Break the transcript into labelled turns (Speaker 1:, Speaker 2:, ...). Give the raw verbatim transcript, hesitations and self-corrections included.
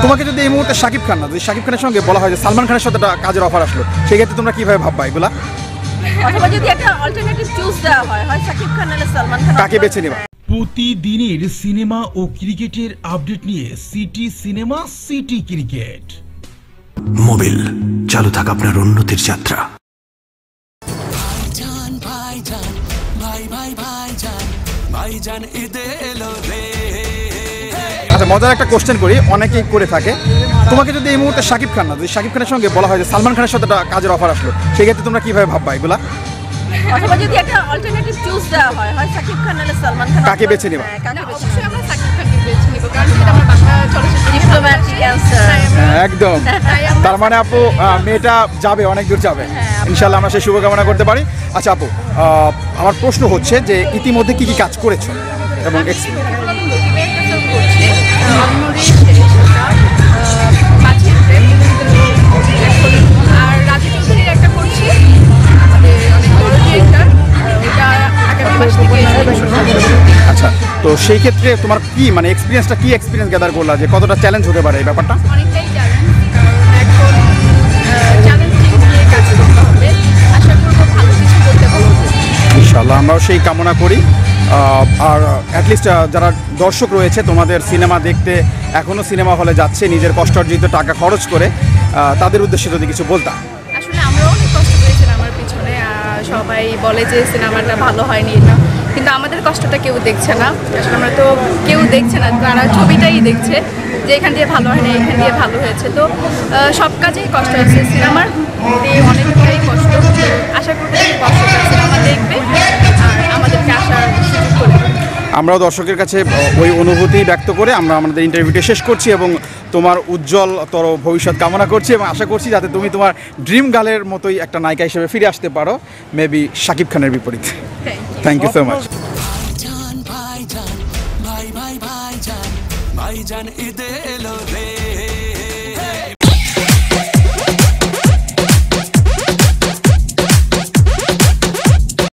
Speaker 1: তোমাকে যদি এই মুহূর্তে শাকিব খান না যদি শাকিব খানের সঙ্গে বলা হয় যে সালমান খানের সাথে একটা কাজের অফার আসলো, সেই ক্ষেত্রে তোমরা কিভাবে ভাববা এগুলা?
Speaker 2: অথবা যদি একটা অল্টারনেটিভ চুজ দেওয়া হয়, হয় শাকিব খান নাহলে সালমান খান,
Speaker 1: কাকে বেছে নেবা?
Speaker 3: প্রতিদিনের সিনেমা ও ক্রিকেটের আপডেট নিয়ে city cinema city cricket.
Speaker 4: Mobile, চালু থাক আপনার উন্নতির যাত্রা।
Speaker 5: ভাইজান ভাইজান ভাই ভাই ভাইজান ভাইজান ঈদে এলো রে।
Speaker 1: আচ্ছা, মজার একটা কোশ্চেন করি, অনেকেই করে থাকে। তোমাকে যদি এই মুহূর্তে শাকিব খান না যদি শাকিব খানের সঙ্গে বলা হয় যে সালমান খানের সাথে একটা কাজের অফার আসলো, সেই ক্ষেত্রে তোমরা কিভাবে ভাববা এগুলা?
Speaker 2: অথবা যদি একটা অল্টারনেটিভ চুজ দেওয়া হয়, হয় শাকিব খান নাহলে সালমান খান,
Speaker 1: কাকে বেছে নেবা?
Speaker 2: অবশ্যই আমরা শাকিব খানকে বেছে নিব, কারণ এটা আমার বাংলা চলচ্চিত্র ডিপ্লোম্যাটিক অ্যানসার।
Speaker 1: একদম। তার মানে আপু মেয়েটা যাবে, অনেক দূর যাবে ইনশাল্লাহ, আমরা সেই শুভকামনা করতে পারি। আচ্ছা আপু, আমার প্রশ্ন হচ্ছে যে ইতিমধ্যে কি কি কাজ করেছো এবং
Speaker 2: আর রাজু চৌধুরীর একটা করছি, আমাদের অনেক বড় ডিরেক্টর, ওইটা আগামী মাস থেকে।
Speaker 1: আচ্ছা, তো সেই ক্ষেত্রে তোমার কি মানে এক্সপিরিয়েন্সটা কি এক্সপিরিয়েন্স গ্যাদার করলা যে কতটা চ্যালেঞ্জ হতে পারে এই ব্যাপারটা?
Speaker 2: অনেকটাই চ্যালেঞ্জ, কারণ এখন চ্যালেঞ্জিং নিয়ে কাজ করতে হবে। আশা করবো ভালো কিছু করতে পারবো
Speaker 1: ইনশাআল্লাহ, আমরাও সেই কামনা করি। আর অ্যাটলিস্ট যারা দর্শক রয়েছে তোমাদের সিনেমা দেখতে এখনও সিনেমা হলে যাচ্ছে নিজের কষ্টার্জিত টাকা খরচ করে, তাদের উদ্দেশ্যে যদি কিছু বলতাম।
Speaker 2: আসলে আমরাও অনেক কষ্ট করেছি আমার পিছনে, সবাই বলে যে সিনেমাটা ভালো হয়নি এটা, কিন্তু আমাদের কষ্টটা কেউ দেখছে না। আসলে আমরা তো কেউ দেখছে না, তারা ছবিটাই দেখছে যে এখান দিয়ে ভালো হয় না, এখান দিয়ে ভালো হয়েছে। তো সব কাজেই কষ্ট আছে, সিনেমার অনেকটাই কষ্ট। আশা করতে কষ্টটা সিনেমা দেখবে আর আমাদেরকে আসার সুযোগ করে।
Speaker 1: আমরাও দর্শকের কাছে ওই অনুভূতি ব্যক্ত করে আমরা আমাদের ইন্টারভিউটা শেষ করছি এবং তোমার উজ্জ্বলতর ভবিষ্যৎ কামনা করছি এবং আশা করছি যাতে তুমি তোমার ড্রিম গার্লের মতোই একটা নায়িকা হিসেবে ফিরে আসতে পারো, মেবি শাকিব খানের বিপরীতে। Thank you so much.
Speaker 5: ভাইজান ভাইজান ভাই ভাই ভাইজান ভাইজান ঈদে এলো রে।